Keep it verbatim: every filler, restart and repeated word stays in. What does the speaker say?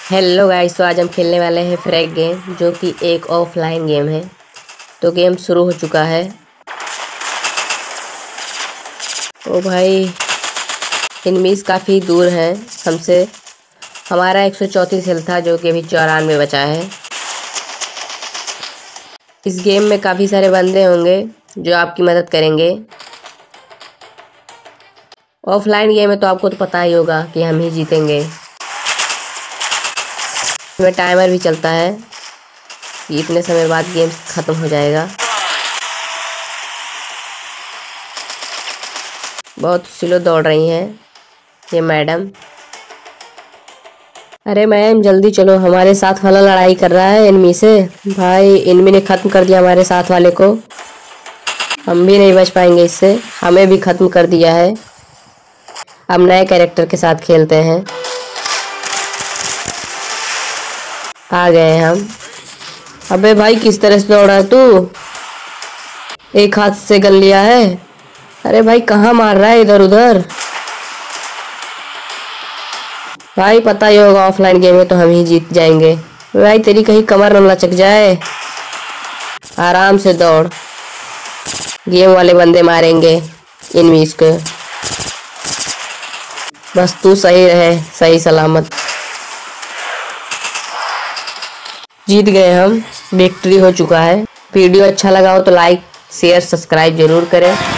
Hello guys, तो आज हम खेलने वाले हैं फ्रैग गेम, जो कि एक ऑफलाइन गेम है। तो गेम शुरू हो चुका है। ओ भाई, एनिमीज काफ़ी दूर हैं हमसे। हमारा एक सौ चौंतीस हेल्थ था, जो कि अभी चौरानवे बचा है। इस गेम में काफ़ी सारे बंदे होंगे जो आपकी मदद करेंगे। ऑफलाइन गेम है तो आपको तो पता ही होगा कि हम ही जीतेंगे। इसमें टाइमर भी चलता है कि इतने समय बाद गेम ख़त्म हो जाएगा। बहुत स्लो दौड़ रही हैं ये मैडम। अरे मैम जल्दी चलो, हमारे साथ वाला लड़ाई कर रहा है एनिमी से। भाई एनिमी ने ख़त्म कर दिया हमारे साथ वाले को। हम भी नहीं बच पाएंगे इससे, हमें भी ख़त्म कर दिया है। अब नए कैरेक्टर के साथ खेलते हैं। आ गए हम। अबे भाई किस तरह से दौड़ा है तू? एक हाथ से गल लिया है। अरे भाई कहाँ मार रहा है इधर उधर? भाई पता ही होगा ऑफलाइन गेम है तो हम ही जीत जाएंगे। भाई तेरी कहीं कमर न लचक जाए। आराम से दौड़, गेम वाले बंदे मारेंगे एनिमीज को। बस तू सही रहे, सही सलामत। जीत गए हम, विक्ट्री हो चुका है। वीडियो अच्छा लगा हो तो लाइक शेयर सब्सक्राइब जरूर करें।